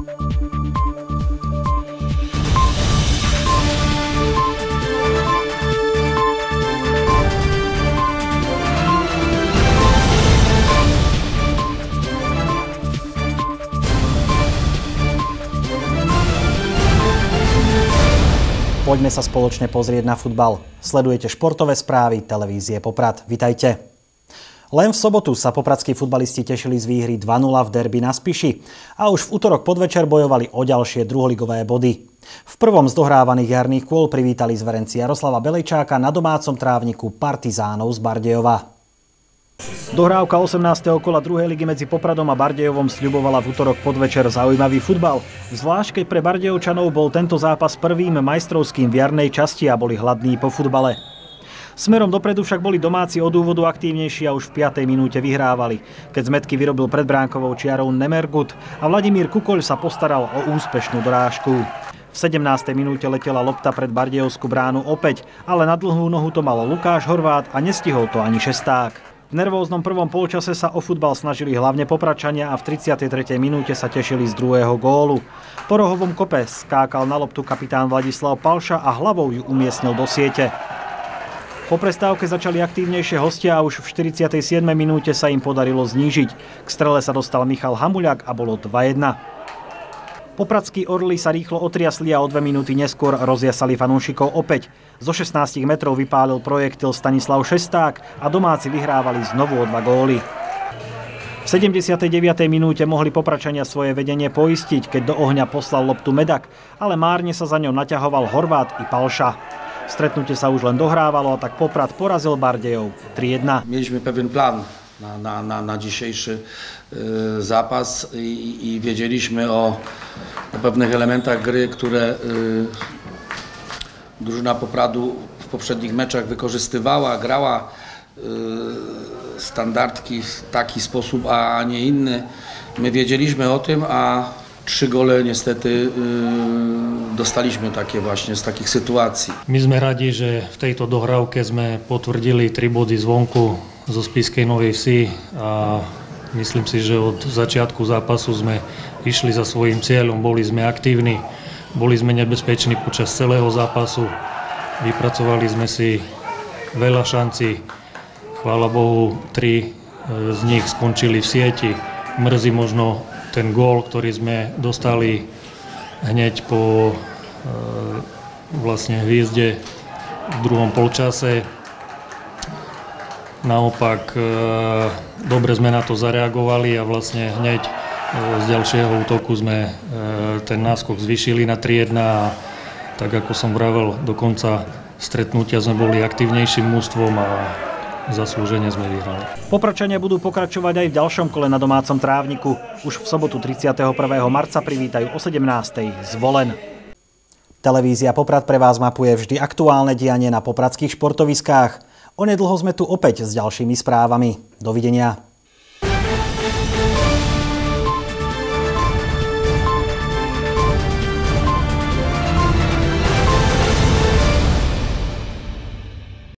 Poďme sa spoločne pozrieť na futbal. Sledujete športové správy televízie Poprad. Vitajte. Len v sobotu sa popradskí futbalisti tešili z výhry 2-0 v derby na Spiši a už v utorok podvečer bojovali o ďalšie druholigové body. V prvom z dohrávaných jarných kôl privítali zverenci Jaroslava Belejčáka na domácom trávniku Partizánov z Bardejova. Dohrávka 18. kola druhej ligy medzi Popradom a Bardejovom sľubovala v utorok podvečer zaujímavý futbal. Zvlášť keď pre Bardejovčanov bol tento zápas prvým majstrovským v jarnej časti a boli hladní po futbale. Smerom dopredu však boli domáci od úvodu aktívnejší a už v 5. minúte vyhrávali, keď zmätky vyrobil pred bránkovou čiarou Nemergut a Vladimír Kukoľ sa postaral o úspešnú dorážku. V 17. minúte letela lopta pred Bardejovskú bránu opäť, ale na dlhú nohu to mal Lukáš Horvát a nestihol to ani šesták. V nervóznom prvom polčase sa o futbal snažili hlavne Popradčania a v 33. minúte sa tešili z druhého gólu. Po rohovom kope skákal na loptu kapitán Vladislav Palša a hlavou ju umiestnil do siete. Po prestávke začali aktívnejšie hostia a už v 47. minúte sa im podarilo znížiť. K strele sa dostal Michal Hamuľak a bolo 2-1. Popradskí orli sa rýchlo otriasli a o 2 minúty neskôr rozjasali fanúšikov opäť. Zo 16 metrov vypálil projektil Stanislav Šesták a domáci vyhrávali znovu o 2 góly. V 79. minúte mohli Popradčania svoje vedenie poistiť, keď do ohňa poslal loptu Medak, ale márne sa za ňou naťahoval Horvát i Palša. Stretnutie sa už len dohrávalo a tak Poprad porazil Bardejov 3-1. Mieliśmy pewien plan na dzisiejszy zapas i wiedzieliśmy o pewnych elementach gry, które drużyna Popradu w poprzednich meczach wykorzystywała, grała standardki w taki sposób, a nie inny. My wiedzieliśmy o tym, a 3 gole niestety dostaliśmy takie właśnie z takých sytuacji. My sme radi, že v tejto dohrávke sme potvrdili 3 body zvonku zo Spišskej Novej Vsi a myslím si, že od začiatku zápasu sme išli za svojím cieľom, boli sme aktívni, boli sme nebezpeční počas celého zápasu, vypracovali sme si veľa šancí, chvála Bohu 3 z nich skončili v sieti, mrzí možno ten gól, ktorý sme dostali hneď po vlastne hviezde v druhom polčase. Naopak dobre sme na to zareagovali a vlastne hneď z ďalšieho útoku sme ten náskok zvýšili na 3-1 a tak ako som vravel, do konca stretnutia sme boli aktívnejším mužstvom a zaslúžene sme vyhrali. Popradčania budú pokračovať aj v ďalšom kole na domácom trávniku. Už v sobotu 31. marca privítajú o 17. Zvolen. Televízia Poprad pre vás mapuje vždy aktuálne dianie na popradských športoviskách. Onedlho sme tu opäť s ďalšími správami. Dovidenia.